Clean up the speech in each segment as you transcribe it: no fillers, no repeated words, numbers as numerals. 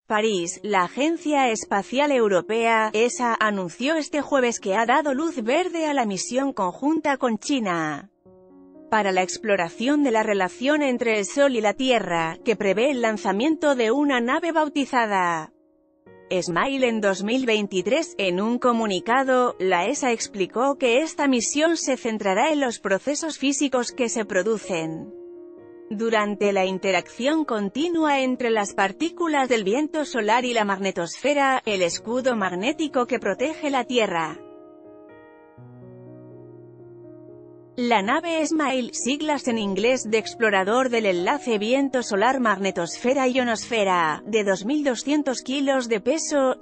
París, la Agencia Espacial Europea, ESA, anunció este jueves que ha dado luz verde a la misión conjunta con China para la exploración de la relación entre el Sol y la Tierra, que prevé el lanzamiento de una nave bautizada SMILE en 2023. En un comunicado, la ESA explicó que esta misión se centrará en los procesos físicos que se producen durante la interacción continua entre las partículas del viento solar y la magnetosfera, el escudo magnético que protege la Tierra. La nave SMILE, siglas en inglés de Explorador del Enlace Viento Solar Magnetosfera Ionosfera, de 2.200 kilos de peso,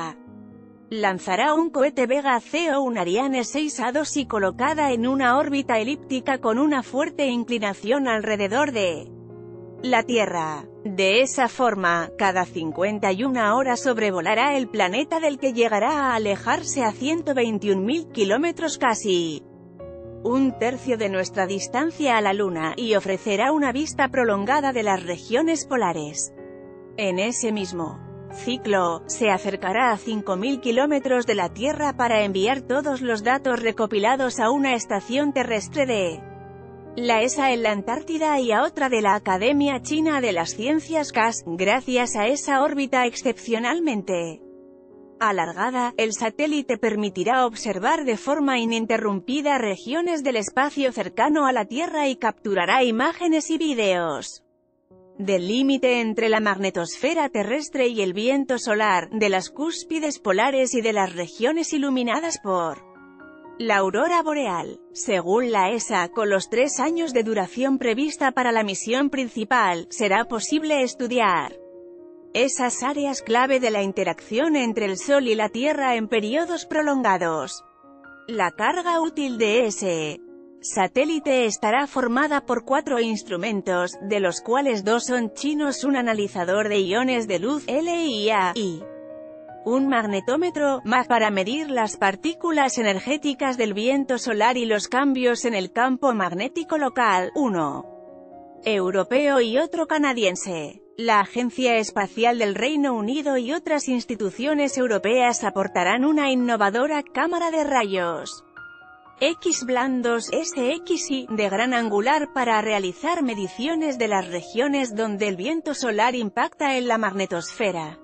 lanzará un cohete Vega C o un Ariane 6A2 y colocada en una órbita elíptica con una fuerte inclinación alrededor de la Tierra. De esa forma, cada 51 horas sobrevolará el planeta, del que llegará a alejarse a 121.000 kilómetros, casi un tercio de nuestra distancia a la Luna, y ofrecerá una vista prolongada de las regiones polares. En ese mismo ciclo, se acercará a 5.000 kilómetros de la Tierra para enviar todos los datos recopilados a una estación terrestre de la ESA en la Antártida y a otra de la Academia China de las Ciencias CAS. Gracias a esa órbita excepcionalmente alargada, el satélite permitirá observar de forma ininterrumpida regiones del espacio cercano a la Tierra y capturará imágenes y vídeos del límite entre la magnetosfera terrestre y el viento solar, de las cúspides polares y de las regiones iluminadas por la aurora boreal. Según la ESA, con los 3 años de duración prevista para la misión principal, será posible estudiar esas áreas clave de la interacción entre el Sol y la Tierra en periodos prolongados. La carga útil de ese satélite estará formada por 4 instrumentos, de los cuales 2 son chinos: un analizador de iones de luz LIA y un magnetómetro MAG para medir las partículas energéticas del viento solar y los cambios en el campo magnético local, uno europeo y otro canadiense. La Agencia Espacial del Reino Unido y otras instituciones europeas aportarán una innovadora cámara de rayos X blandos SXY de gran angular para realizar mediciones de las regiones donde el viento solar impacta en la magnetosfera.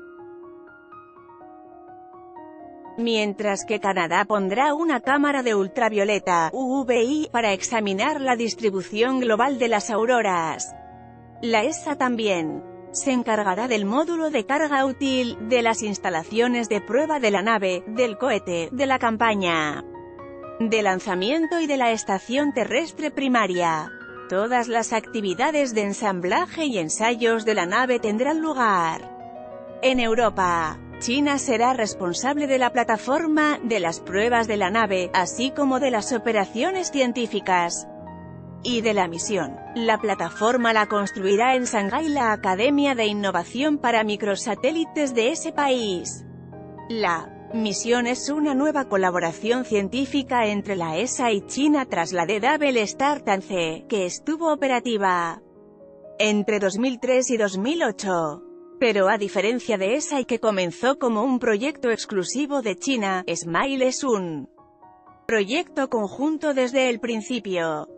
Mientras que Canadá pondrá una cámara de ultravioleta UVI para examinar la distribución global de las auroras. La ESA también se encargará del módulo de carga útil, de las instalaciones de prueba de la nave, del cohete, de la campaña de lanzamiento y de la estación terrestre primaria. Todas las actividades de ensamblaje y ensayos de la nave tendrán lugar en Europa. China será responsable de la plataforma, de las pruebas de la nave, así como de las operaciones científicas y de la misión. La plataforma la construirá en Shanghái la Academia de Innovación para Microsatélites de ese país. La misión es una nueva colaboración científica entre la ESA y China tras la de Double Star Tangce, que estuvo operativa entre 2003 y 2008. Pero a diferencia de ESA, y que comenzó como un proyecto exclusivo de China, SMILE es un proyecto conjunto desde el principio.